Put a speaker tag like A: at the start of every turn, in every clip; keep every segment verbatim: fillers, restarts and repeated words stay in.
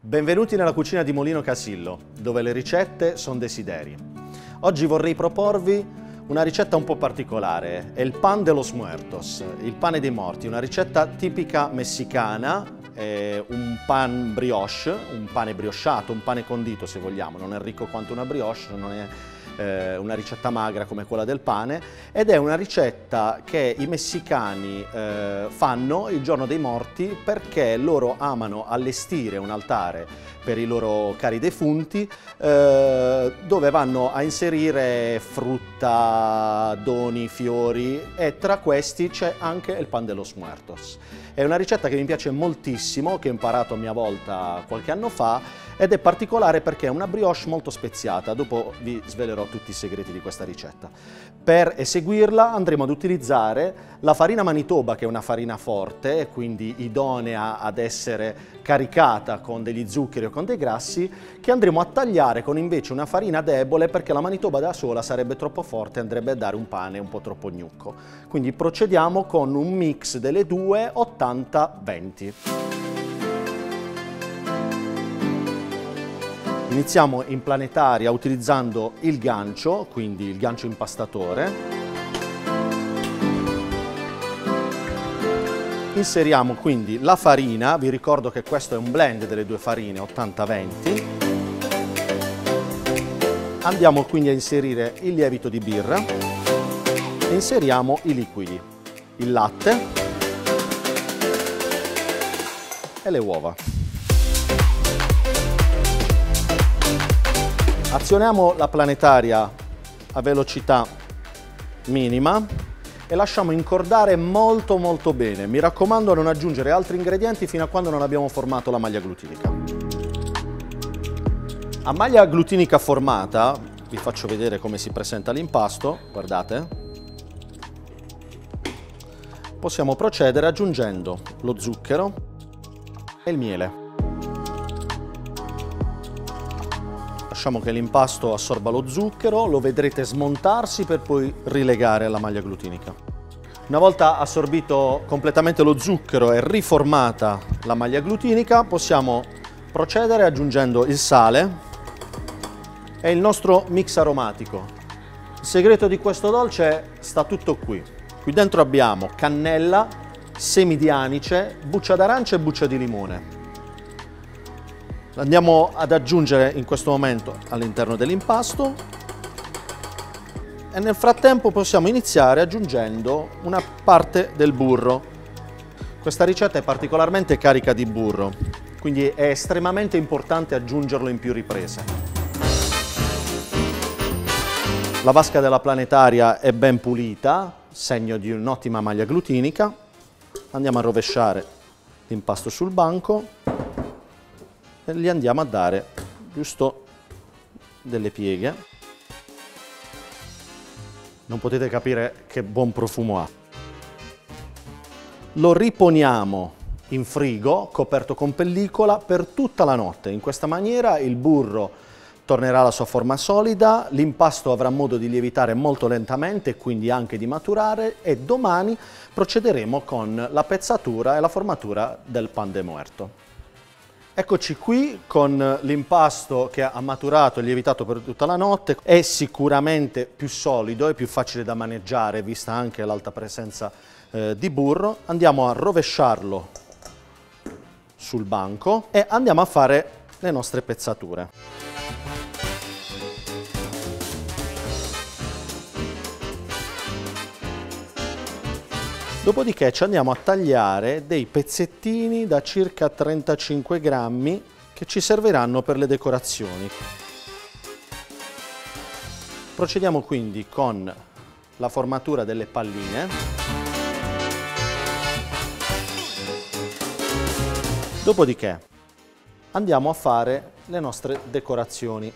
A: Benvenuti nella cucina di Molino Casillo, dove le ricette sono desideri. Oggi vorrei proporvi una ricetta un po' particolare, è il pan de los muertos, il pane dei morti, una ricetta tipica messicana, è un pan brioche, un pane briochato, un pane condito se vogliamo, non è ricco quanto una brioche, non è eh, una ricetta magra come quella del pane, ed è una ricetta che i messicani eh, fanno il giorno dei morti perché loro amano allestire un altare per i loro cari defunti eh, dove vanno a inserire frutta, doni, fiori, e tra questi c'è anche il pan de los muertos. È una ricetta che mi piace moltissimo, che ho imparato a mia volta qualche anno fa, ed è particolare perché è una brioche molto speziata. Dopo vi svelerò tutti i segreti di questa ricetta. Per eseguirla andremo ad utilizzare la farina Manitoba, che è una farina forte, quindi idonea ad essere caricata con degli zuccheri o con dei grassi, che andremo a tagliare con invece una farina debole, perché la Manitoba da sola sarebbe troppo forte e andrebbe a dare un pane un po' troppo gnucco. Quindi procediamo con un mix delle due, ottanta venti. Iniziamo in planetaria utilizzando il gancio, quindi il gancio impastatore. Inseriamo quindi la farina, vi ricordo che questo è un blend delle due farine ottanta venti. Andiamo quindi a inserire il lievito di birra e inseriamo i liquidi, il latte e le uova. Azioniamo la planetaria a velocità minima e lasciamo incordare molto molto bene. Mi raccomando, non aggiungere altri ingredienti fino a quando non abbiamo formato la maglia glutinica. A maglia glutinica formata, vi faccio vedere come si presenta l'impasto, guardate. Possiamo procedere aggiungendo lo zucchero e il miele. Lasciamo che l'impasto assorba lo zucchero, lo vedrete smontarsi per poi rilegare alla maglia glutinica. Una volta assorbito completamente lo zucchero e riformata la maglia glutinica, possiamo procedere aggiungendo il sale e il nostro mix aromatico. Il segreto di questo dolce sta tutto qui. Qui dentro abbiamo cannella, semi di anice, buccia d'arancia e buccia di limone. Andiamo ad aggiungere in questo momento all'interno dell'impasto e nel frattempo possiamo iniziare aggiungendo una parte del burro. Questa ricetta è particolarmente carica di burro, quindi è estremamente importante aggiungerlo in più riprese. La vasca della planetaria è ben pulita, segno di un'ottima maglia glutinica. Andiamo a rovesciare l'impasto sul banco e gli andiamo a dare giusto delle pieghe. Non potete capire che buon profumo ha. Lo riponiamo in frigo coperto con pellicola per tutta la notte. In questa maniera il burro tornerà alla sua forma solida, l'impasto avrà modo di lievitare molto lentamente e quindi anche di maturare, e domani procederemo con la pezzatura e la formatura del pan de muerto. Eccoci qui con l'impasto che ha maturato e lievitato per tutta la notte. È sicuramente più solido e più facile da maneggiare, vista anche l'alta presenza eh, di burro. Andiamo a rovesciarlo sul banco e andiamo a fare le nostre pezzature. Dopodiché ci andiamo a tagliare dei pezzettini da circa trentacinque grammi che ci serviranno per le decorazioni. Procediamo quindi con la formatura delle palline. Dopodiché andiamo a fare le nostre decorazioni.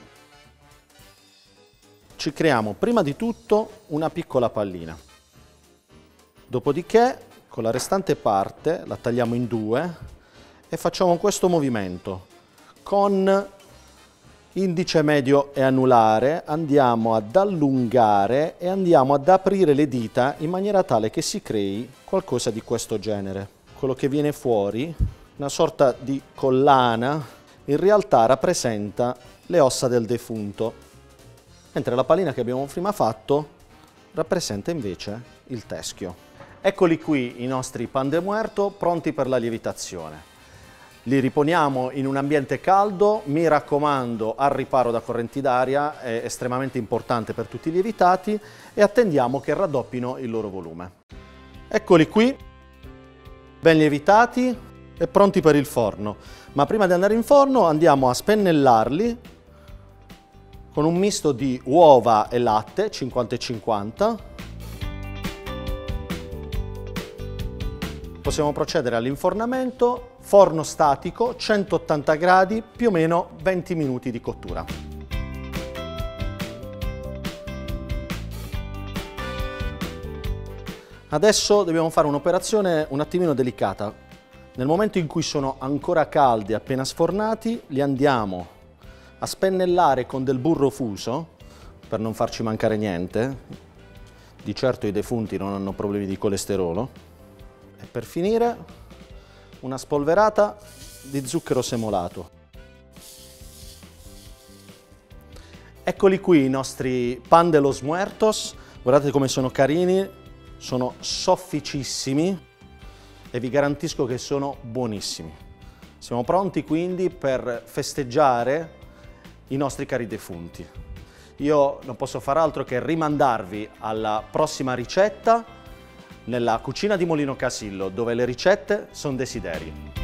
A: Ci creiamo prima di tutto una piccola pallina. Dopodiché, con la restante parte, la tagliamo in due e facciamo questo movimento. Con indice medio e anulare andiamo ad allungare e andiamo ad aprire le dita in maniera tale che si crei qualcosa di questo genere. Quello che viene fuori, una sorta di collana in realtà rappresenta le ossa del defunto, mentre la palina che abbiamo prima fatto rappresenta invece il teschio. Eccoli qui i nostri pan de muerto pronti per la lievitazione. Li riponiamo in un ambiente caldo, mi raccomando al riparo da correnti d'aria, è estremamente importante per tutti i lievitati, e attendiamo che raddoppino il loro volume. Eccoli qui, ben lievitati e pronti per il forno. Ma prima di andare in forno andiamo a spennellarli con un misto di uova e latte, cinquanta e cinquanta. Possiamo procedere all'infornamento, forno statico, centottanta gradi, più o meno venti minuti di cottura. Adesso dobbiamo fare un'operazione un attimino delicata. Nel momento in cui sono ancora caldi, appena sfornati, li andiamo a spennellare con del burro fuso, per non farci mancare niente. Di certo i defunti non hanno problemi di colesterolo. E per finire, una spolverata di zucchero semolato. Eccoli qui i nostri pan de los muertos. Guardate come sono carini, sono sofficissimi e vi garantisco che sono buonissimi. Siamo pronti quindi per festeggiare i nostri cari defunti. Io non posso far altro che rimandarvi alla prossima ricetta nella cucina di Molino Casillo, dove le ricette sono desideri.